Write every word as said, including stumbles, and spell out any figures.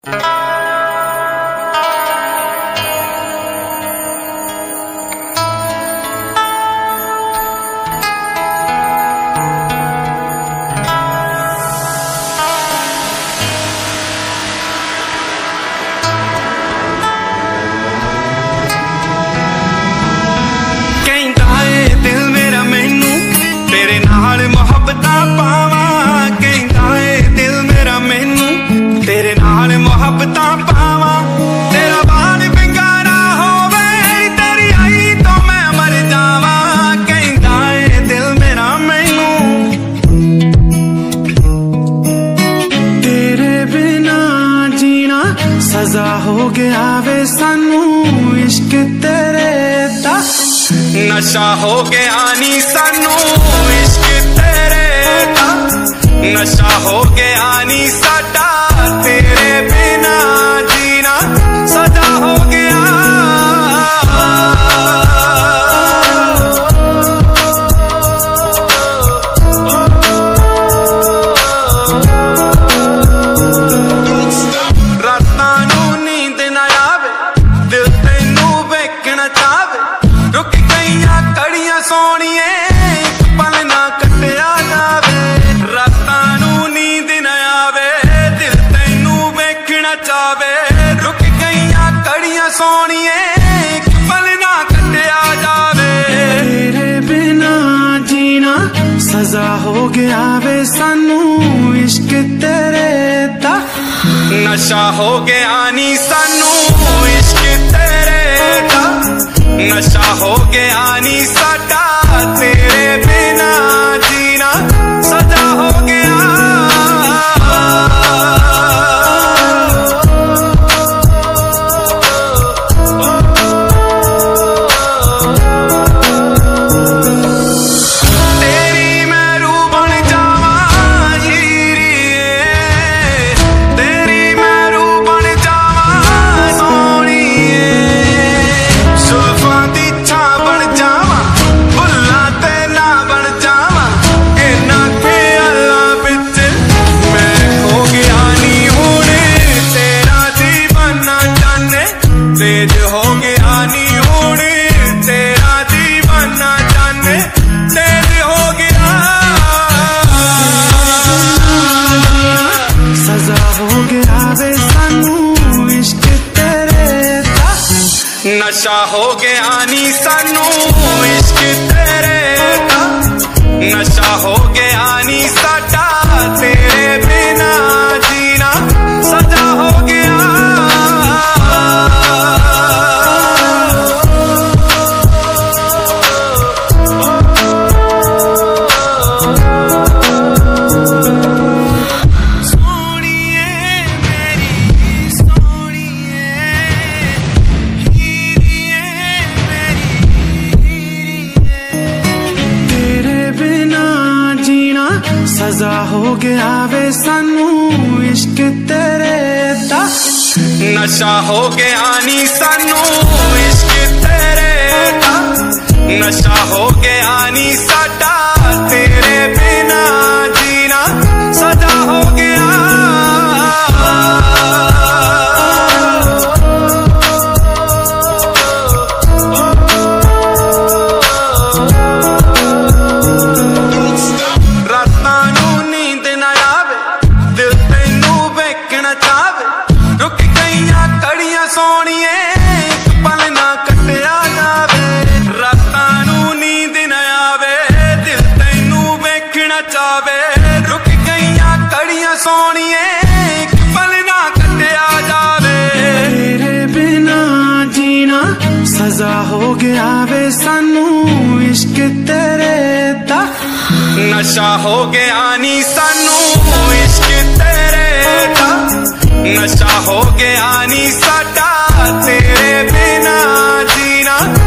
सजा हो गया वे सानू इश्क तेरे दा, नशा हो गया नी सानू इश्क तेरे दा, नशा हो गया नी साडा तेरे बिना जीना सजा हो गया। सोनिए पल ना कटिया जावे, रातां नू नींद ना आवे, दिल तैनू वेखना चावे, रुक गईयां कड़ियां सोनिए पल ना कटिया जावे। तेरे बिना जीना सजा हो गया वे सानू इश्क तेरे दा, नशा हो गया नी सानू इश्क तेरे दा, नशा हो गया नी साडा तेरे बिना जीना सजा हो गया। तेरी मैं रूह बन जावा हीरिए, तेरी मैं रूह बन जावा सोनिए, सुल्फां दी छां बन जावा, बुल्लां ते ना बन जावा, इन्हां ख्यालां विच मैं खो गया नी हुण, तेरा दीवाना जाने तेज हो गया नी हुण, तेरा दीवाना जाने तेज हो गया। सजा हो गया वे सानू इश्क तेरे दा, नशा हो गया नी सानू इश्क तेरे दा, नशा हो गया नी साडा तेरे बिना जीना सजा हो गया। सजा हो गया वे सानू इश्क तेरे दा, नशा हो गया नी सानू इश्क तेरे दा, नशा हो गया नी साडा तेरे बिना जीना सजा हो गया। सोनिए पल ना कटिया जावे, रातां नू नींद ना आवे, दिल तैनू वेखना चावे, रुक गईयां कड़ियां सोनिए पल ना कटिया जावे। तेरे बिना जीना सजा हो गया वे सानू इश्क तेरे दा, नशा हो गया नी सानू इश्क तेरे दा, नशा हो गया नी साडा तेरे बिना जीना